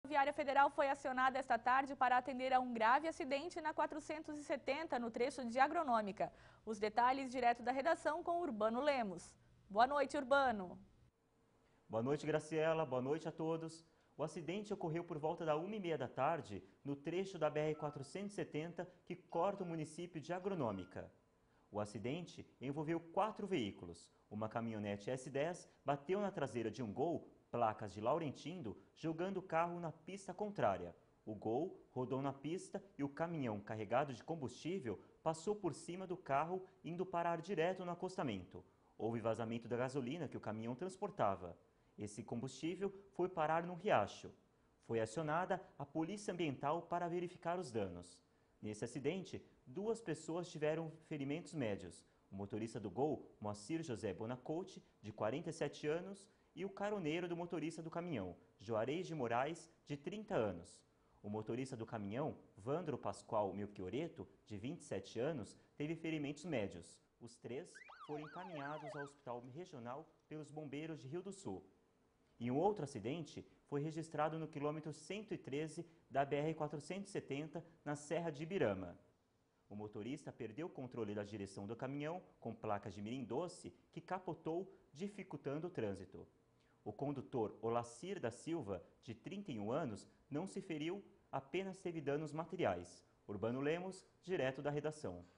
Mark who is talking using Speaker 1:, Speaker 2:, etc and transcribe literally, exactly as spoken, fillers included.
Speaker 1: A Rodoviária Federal foi acionada esta tarde para atender a um grave acidente na quatrocentos e setenta, no trecho de Agronômica. Os detalhes direto da redação com Urbano Lemos. Boa noite, Urbano.
Speaker 2: Boa noite, Graciela. Boa noite a todos. O acidente ocorreu por volta da uma e meia da tarde, no trecho da B R quatrocentos e setenta que corta o município de Agronômica. O acidente envolveu quatro veículos. Uma caminhonete S dez bateu na traseira de um Gol, placas de Laurentindo, jogando o carro na pista contrária. O Gol rodou na pista e o caminhão carregado de combustível passou por cima do carro, indo parar direto no acostamento. Houve vazamento da gasolina que o caminhão transportava. Esse combustível foi parar num riacho. Foi acionada a Polícia Ambiental para verificar os danos. Nesse acidente, duas pessoas tiveram ferimentos médios. O motorista do Gol, Moacir José Bonacote, de quarenta e sete anos, e o caroneiro do motorista do caminhão, Juarez de Moraes, de trinta anos. O motorista do caminhão, Vandro Pascoal Melchioreto, de vinte e sete anos, teve ferimentos médios. Os três foram encaminhados ao Hospital Regional pelos bombeiros de Rio do Sul. E um outro acidente foi registrado no quilômetro cento e treze da B R quatrocentos e setenta, na Serra de Ibirama. O motorista perdeu o controle da direção do caminhão, com placas de Mirim Doce, que capotou, dificultando o trânsito. O condutor Olacir da Silva, de trinta e um anos, não se feriu, apenas teve danos materiais. Urbano Lemos, direto da redação.